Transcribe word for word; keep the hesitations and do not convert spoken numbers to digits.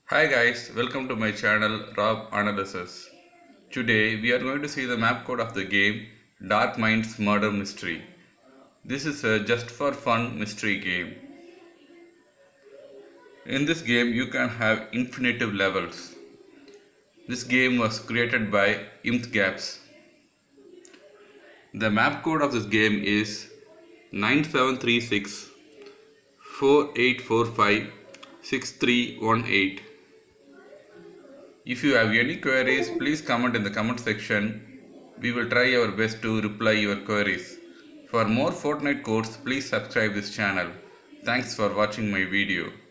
Hi guys, welcome to my channel Rob Analysis. Today we are going to see the map code of the game Dark Minds Murder Mystery. This is a just for fun mystery game. In this game you can have infinitive levels. This game was created by ImthGaps. The map code of this game is nine seven three six, four eight four five, six three one eight. If you have any queries, please comment in the comment section. We will try our best to reply your queries. For more Fortnite codes, please subscribe this channel. Thanks for watching my video.